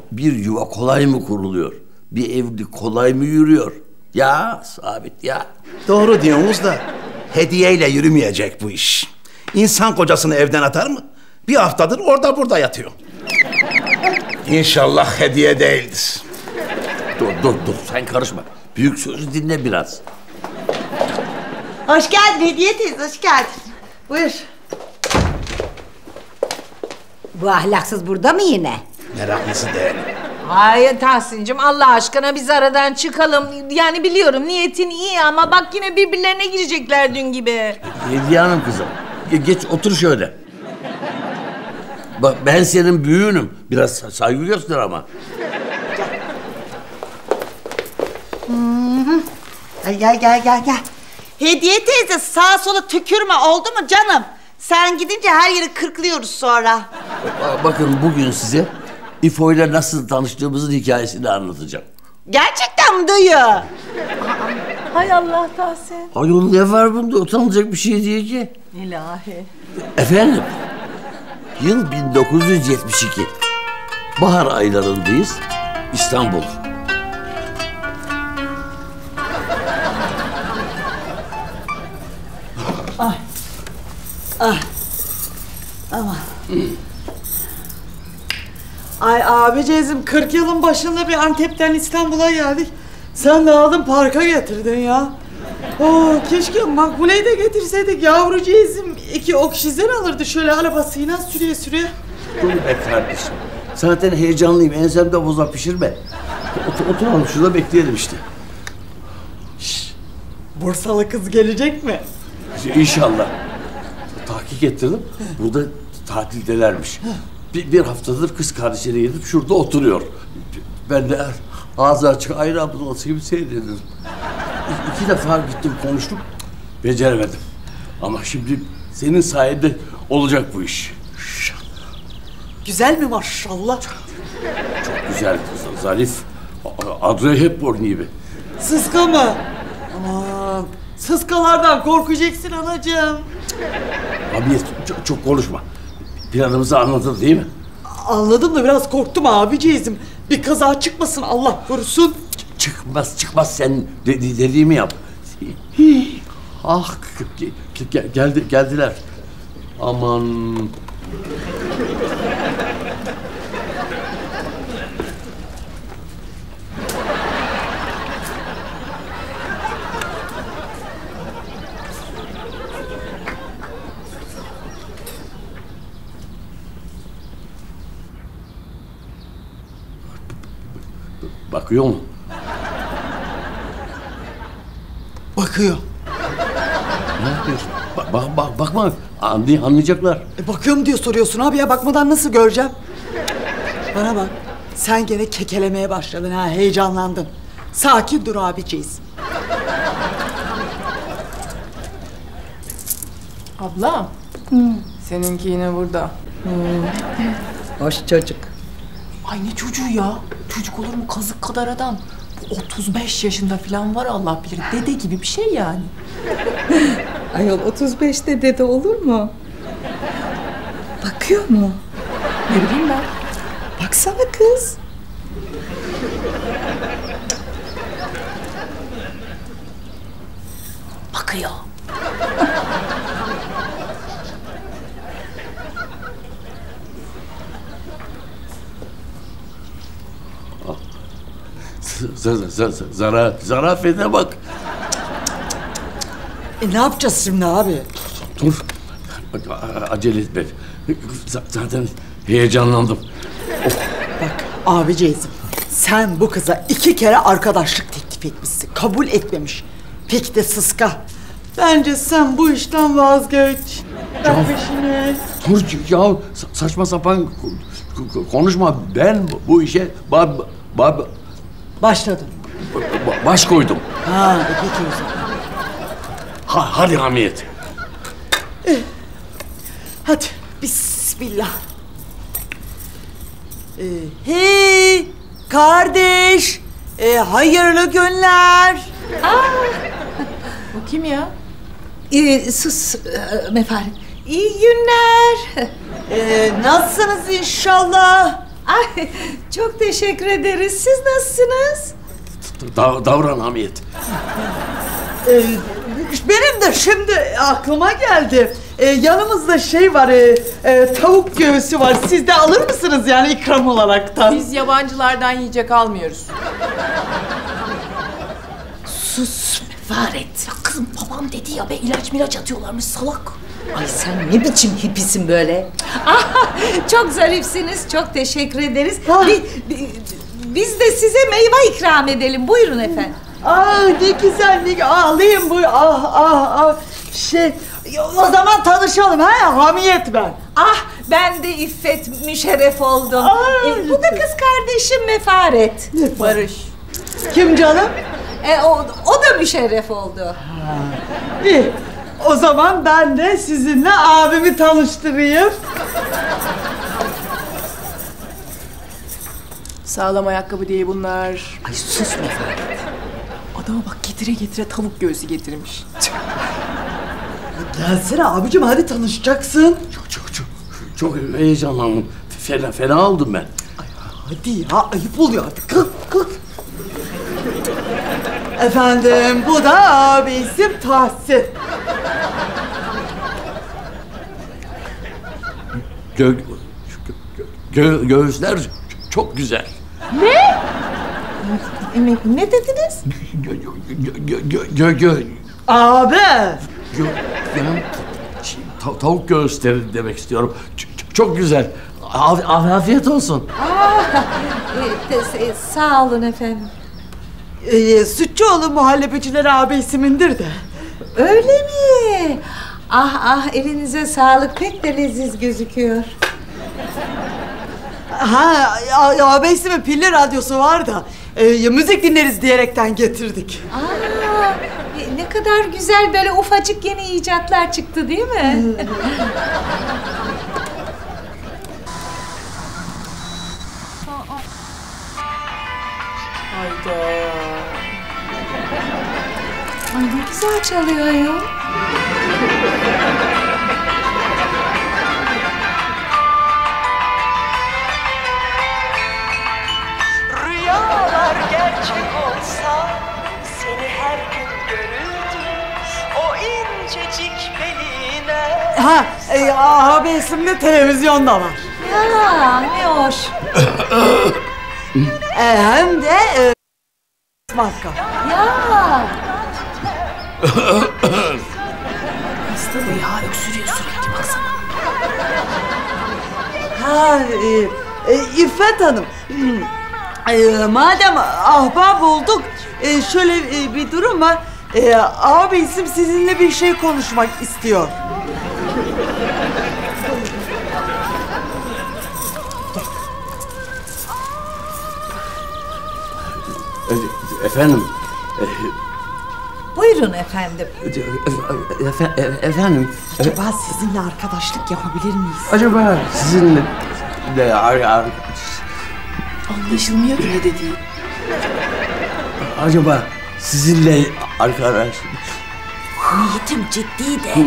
bir yuva kolay mı kuruluyor? Bir evlilik kolay mı yürüyor? Ya Sabit ya. Doğru diyorsunuz da hediyeyle yürümeyecek bu iş. İnsan kocasını evden atar mı? Bir haftadır orada burada yatıyor. İnşallah hediye değildir. Dur sen karışma. Büyük sözü dinle biraz. Hoş geldin Hediye teyze, hoş geldin. Buyur. Bu ahlaksız burada mı yine? Meraklısı değil. Ay Tahsin'cim Allah aşkına biz aradan çıkalım. Yani biliyorum niyetin iyi ama bak yine birbirlerine girecekler dün gibi. Hediye Hanım kızım. Geç otur şöyle. Bak ben senin büyüğünüm. Biraz saygı göster ama. Gel. Hediye teyze sağa sola tükürme oldu mu canım? Sen gidince her yeri kırklıyoruz sonra. Bakın bugün size İfo ile nasıl tanıştığımızın hikayesini anlatacağım. Gerçekten mi dayı? Hay Allah Tahsin. Ayol ne var bunda? Utanılacak bir şey değil ki. İlahi. Efendim, yıl 1972. Bahar aylarındayız. İstanbul. Ay abicezim 40 yılın başında bir Antep'ten İstanbul'a geldik. Sen de aldın parka getirdin ya. Oo, keşke Makbule'yi de getirseydik yavrucağızım. 2 oksijen alırdı şöyle arabasıyla sürüye. Dur be kardeşim. Zaten heyecanlıyım. Ensemde boza pişirme. Oturalım şurada bekleyelim işte. Bursalı kız gelecek mi? İnşallah. Tahkik ettirdim. Burada tatildelermiş. Bir haftadır kız kardeşine gidip şurada oturuyor. Ben de ağzı açık ayran bulması gibi seyrediyorum. 2 defa gittim konuştum. Beceremedim. Ama şimdi senin sayende olacak bu iş. Güzel mi maşallah? Çok güzel, zarif. Audrey Hepburn gibi. Sıska mı? Aman sıskalardan korkacaksın anacığım. Abi çok konuşma. Planımızı anladın değil mi? Anladım da biraz korktum abicizim. Bir kaza çıkmasın Allah korusun. Çıkmaz sen dediğimi yap. Ah geldiler. Aman. Bakıyor mu? Bakıyor. Ne yapıyorsun? Bakma. Anlayacaklar. Bakıyorum diye soruyorsun abi ya bakmadan nasıl göreceğim? Bana bak. Sen gene kekelemeye başladın ha heyecanlandın. Sakin dur abiciyiz. Abla. Seninki yine burada. Hoş çocuk. Ay ne çocuğu ya? Çocuk olur mu kazık kadar adam? Bu 35 yaşında falan var Allah bilir. Dede gibi bir şey yani. Ayol 35'te dede olur mu? Bakıyor mu? Ne bileyim ben. Baksana kız. Bakıyor. Zarafete bak. Ne yapacağız şimdi abi? Dur. Acele etme. Zaten heyecanlandım. Bak abiceyizim sen bu kıza 2 kere arkadaşlık teklif etmişsin. Kabul etmemiş. Pek de sıska. Bence sen bu işten vazgeç. Bırak peşini. Dur ya saçma sapan konuşma. Ben bu işe Başladım. baş koydum. Ha peki o zaman. Hadi Hamiyet. Hadi bismillah. Hey kardeş. Hayırlı günler. Bu kim ya? Sus Mefaret. İyi günler. Nasılsınız inşallah? Ay, çok teşekkür ederiz. Siz nasılsınız? Davran Hamiyet. Benim de şimdi aklıma geldi. Yanımızda şey var, tavuk göğsü var. Siz de alır mısınız yani ikram olaraktan? Biz yabancılardan yiyecek almıyoruz. Sus Mefaret. Ya kızım babam dedi ya be ilaç milaç atıyorlarmış salak. Ay sen ne biçim hippisin böyle? Çok zarifsiniz. Çok teşekkür ederiz. Biz de size meyve ikram edelim. Buyurun efendim. Ne güzel, alayım bu. O zaman tanışalım ha, Hamiyet ben. Ben de İffet, müşerref oldum. Bu da kız kardeşim Mefaret. Barış. Kim canım? O da müşerref oldu. İyi. O zaman ben de sizinle abimi tanıştırayım. Sağlam ayakkabı diye bunlar. Ay sus Mefaret. Adama bak getire getire tavuk göğsü getirmiş. Gelsene abicim, hadi tanışacaksın. Çok heyecanlandım. Fena oldum ben. Hadi ya, ayıp oluyor artık. Kalk. Efendim, bu da abi isim Tahsin. Göğüsler çok güzel. Ne dediniz? Abi. Yani tavuk göğüsleri demek istiyorum. Çok güzel. Afiyet olsun. Sağ olun efendim. Sütçüoğlu muhallebicileri abi ismindir de. Öyle mi? Elinize sağlık. Pek de leziz gözüküyor. Abi ismi Pilli Radyosu var da müzik dinleriz diyerekten getirdik. Ne kadar güzel, böyle ufacık yeni icatlar çıktı değil mi? Hayda. Ay ne güzel çalıyor ya. Rüyalar gerçek olsa seni her gün görürdüm. O incecik beline. Abi isimli televizyonda var. Ya ne hoş. Hem de marka. Ya. Hasta bu ya öksürüyor sürekli baksana. İffet Hanım. Madem ahbap olduk, şöyle bir durum var. Abi isim sizinle bir şey konuşmak istiyor. Efendim. Buyurun efendim. Efendim. Acaba sizinle arkadaşlık yapabilir miyiz? Acaba sizinle de Anlaşılmıyor ki ne dediği. acaba sizinle arkadaş Niyetim ciddi de.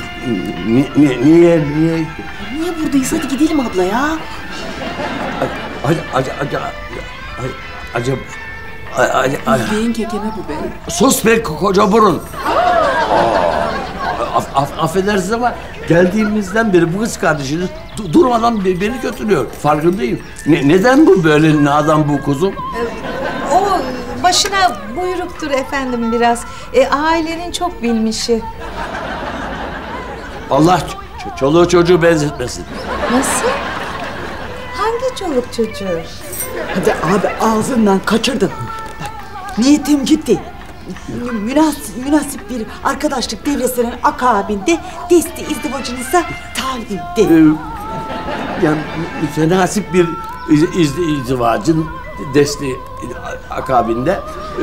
niye Niye buradayız hadi gidelim abla ya. acaba Bildiğin kekeme bu be. sus be koca burun. Affedersiniz ama geldiğimizden beri bu kız kardeşiniz durmadan beni götürüyor. Farkındayım. Neden bu böyle nadan bu kuzum? O başına buyruktur efendim biraz. Ailenin çok bilmişi. Allah çoluğu çocuğu benzetmesin. Nasıl? Hangi çoluk çocuğu? Hadi abi, ağzından kaçırdın. Bak, niyetim ciddi. Münasip bir arkadaşlık devresinin akabinde desti izdivacınıza talibimdi. Yani mütenasip bir izdivacın desteği akabinde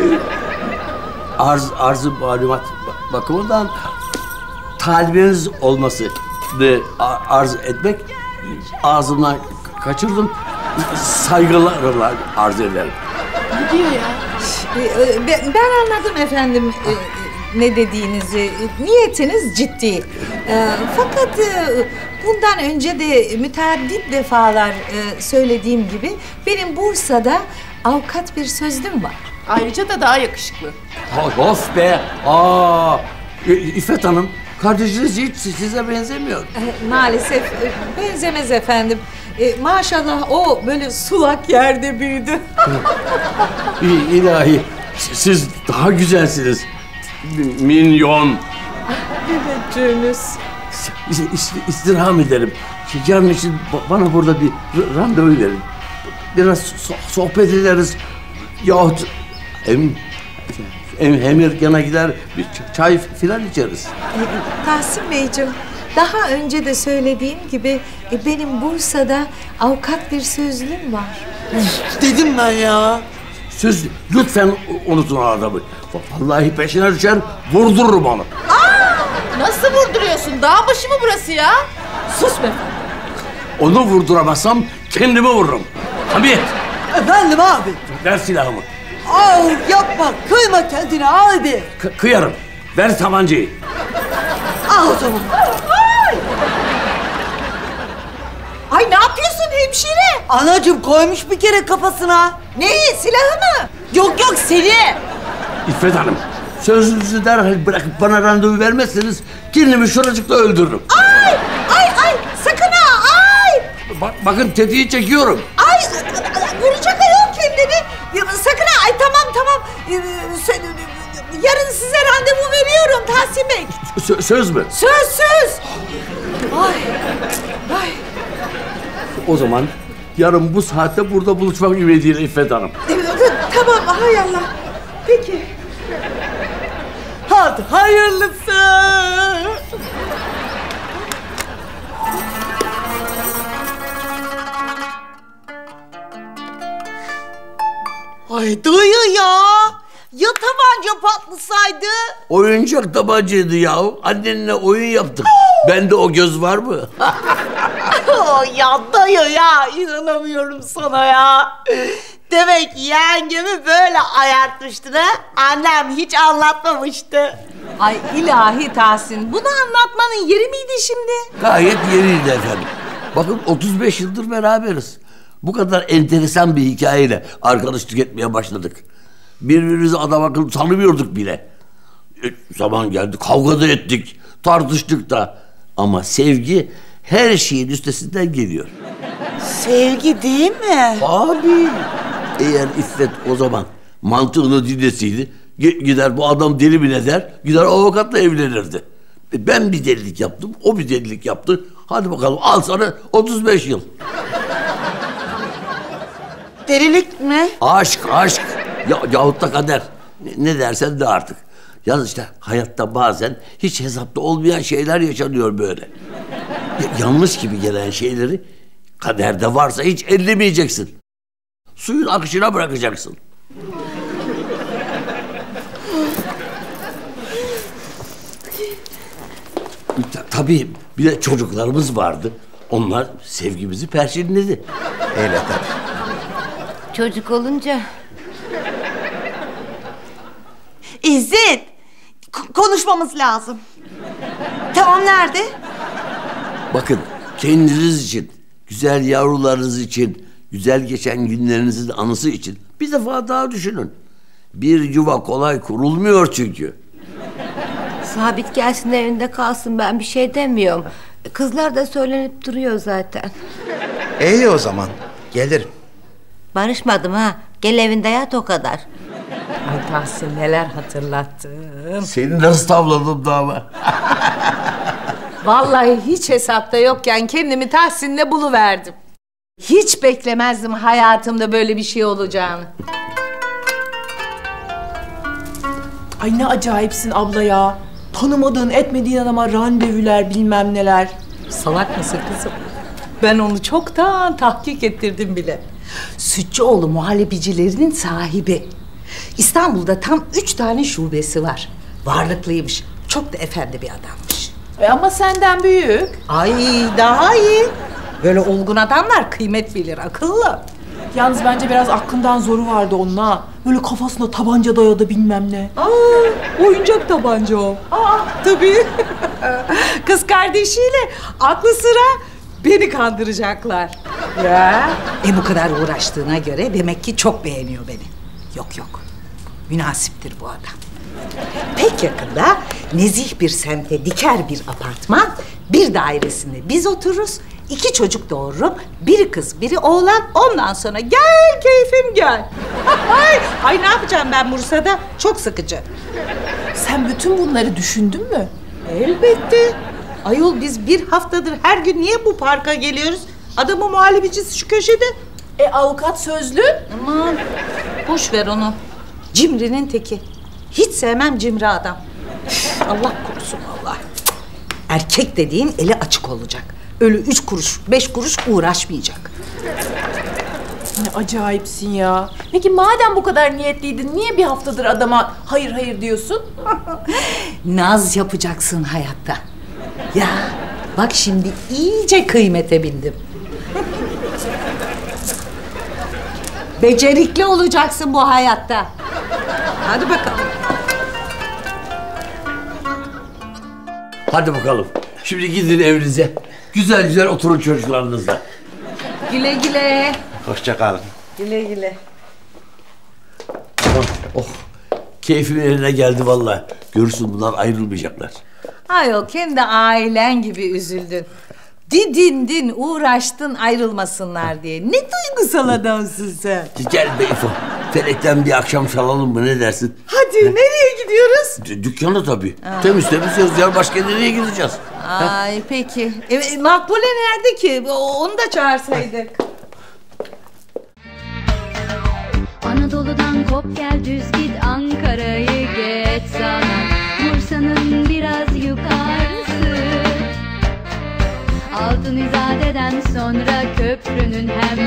arz-ı malumat bakımından talibiniz olması arz etmek ağzımdan kaçırdım. Saygılarla arz ederim. Ne diyor ya? Ben anladım efendim ne dediğinizi. Niyetiniz ciddi. Fakat bundan önce de müteaddit defalar söylediğim gibi benim Bursa'da avukat bir sözlüm var. Ayrıca da daha yakışıklı. Of be! İffet Hanım, kardeşiniz hiç size benzemiyor. Maalesef benzemez efendim. Maşallah o böyle sulak yerde büyüdü. İlahi, siz daha güzelsiniz. Minyon. Teveccühünüz. İstirham ederim. Yarın için bana burada bir randevu verin. Biraz sohbet ederiz. Yahut Emirgan'a gider bir çay filan içeriz. Tahsin Beyciğim, daha önce de söylediğim gibi benim Bursa'da avukat bir sözlüm var. Dedim ben ya. Siz lütfen unutun o adamı. Vallahi peşine düşer, vurdururum onu. Nasıl vurduruyorsun? Dağ başı mı burası ya? Sus be! Onu vurduramazsam kendimi vururum. Hamiyet, Efendim abi. ver silahımı. Yapma, kıyma kendini abi. Kıyarım. Ver tabancayı. Al o zaman. Ay ne yapıyorsun hemşire? Anacığım koymuş bir kere kafasına. Neyi, silahı mı? Yok seni. İffet Hanım, sözünüzü derhal bırakıp bana randevu vermezseniz kendimi şuracıkta öldürürüm. Ay, sakın ha, ay! Bakın tetiği çekiyorum. Ay, vuracak ayol kendini. Sakın ha, ay tamam. Yarın size randevu veriyorum Tahsin Bey. Söz mü? Söz. Ay. O zaman yarın bu saatte burada buluşmak ümidiyle İffet Hanım. Tamam, hay Allah. Peki. Hadi hayırlısı. Ay dayı ya. Ya tabanca patlasaydı? Oyuncak tabancaydı yahu. Annenle oyun yaptık. Bende o göz var mı? Ya dayı ya, inanamıyorum sana ya. Demek yengemi böyle ayartmıştın ha? Annem hiç anlatmamıştı. Ay ilahi Tahsin, bunu anlatmanın yeri miydi şimdi? Gayet yeriydi efendim. Bakın 35 yıldır beraberiz. Bu kadar enteresan bir hikayeyle arkadaşlık etmeye başladık. Birbirimizi adam akıllı tanımıyorduk bile. Zaman geldi, kavga da ettik, tartıştık da. Ama sevgi her şeyin üstesinden geliyor. Sevgi değil mi? Abi, eğer İffet o zaman mantığını dinleseydi, gider bu adam deli mi ne der, gider avukatla evlenirdi. Ben bir delilik yaptım, o bir delilik yaptı. Hadi bakalım, al sana 35 yıl. Delilik mi? Aşk. Yahut da kader. Ne dersen de artık. Yalnız işte hayatta bazen hiç hesapta olmayan şeyler yaşanıyor böyle. Yanlış gibi gelen şeyleri kaderde varsa hiç ellemeyeceksin. Suyun akışına bırakacaksın. Tabii bir de çocuklarımız vardı. Onlar sevgimizi perçinledi. Öyle tabii. Çocuk olunca İzzet, konuşmamız lazım. Tamam, nerede? Bakın, kendiniz için, güzel yavrularınız için, güzel geçen günlerinizin anısı için bir defa daha düşünün. Bir yuva kolay kurulmuyor çünkü. Sabit gelsin evinde kalsın, ben bir şey demiyorum. Kızlar da söylenip duruyor zaten. İyi o zaman. Gelirim. Barışmadım ha. Gel evinde yat, o kadar. Ay Tahsin, neler hatırlattın. Seni nasıl tavladım da ama. Vallahi hiç hesapta yokken kendimi Tahsin'le buluverdim. Hiç beklemezdim hayatımda böyle bir şey olacağını. Ay ne acayipsin abla ya. Tanımadığın, etmediğin adama randevular bilmem neler. Salak mısın kızım? Ben onu çoktan tahkik ettirdim bile. Sütçüoğlu muhallebicilerinin sahibi. İstanbul'da tam 3 tane şubesi var. Varlıklıymış. Çok da efendi bir adammış. Ama senden büyük. Ay daha iyi. Böyle olgun adamlar kıymet bilir, akıllı. Yalnız bence biraz aklından zoru vardı onun ha. Böyle kafasına tabanca dayadı bilmem ne. Oyuncak tabanca o. Tabii. Kız kardeşiyle aklı sıra beni kandıracaklar. Ya. Bu kadar uğraştığına göre demek ki çok beğeniyor beni. Yok yok. Münasiptir bu adam. Pek yakında nezih bir semte diker bir apartman, bir dairesinde biz otururuz, 2 çocuk doğururum, biri kız, biri oğlan, ondan sonra gel keyfim gel. Ay ne yapacağım ben Bursa'da? Çok sıkıcı. Sen bütün bunları düşündün mü? Elbette. Ayol biz bir haftadır her gün niye bu parka geliyoruz? Adamın muhallebicisi şu köşede. Avukat sözlü. Aman boş ver onu. Cimrinin teki. Hiç sevmem cimri adam. Allah korusun Allah. Erkek dediğin eli açık olacak. Öyle 3 kuruş, 5 kuruş uğraşmayacak. Ne acayipsin ya. Peki madem bu kadar niyetliydin niye bir haftadır adama hayır hayır diyorsun? Naz yapacaksın hayatta. Ya bak şimdi iyice kıymete bindim. Becerikli olacaksın bu hayatta. Hadi bakalım. Hadi bakalım. Şimdi gidin evinize. Güzel güzel oturun çocuklarınızla. Güle güle. Hoşça kalın. Güle güle. Oh, keyfimin eline geldi vallahi. Görürsün bunlar ayrılmayacaklar. Ayol kendi ailen gibi üzüldün. Didindin, uğraştın ayrılmasınlar diye. Ne duygusal adamsın sen. Gel be İfo. Felekten bir akşam çalalım mı ne dersin? Hadi nereye gidiyoruz? Dükkana tabii. Temiz yazıyor. Başka nereye gideceğiz? Ay peki. Makbule nerede ki? Onu da çağırsaydık. Anadolu'dan kop gel düz git Ankara'yı geç sana Bursa'nın biraz yukarısı Altın İzade'den sonra köprünün hemen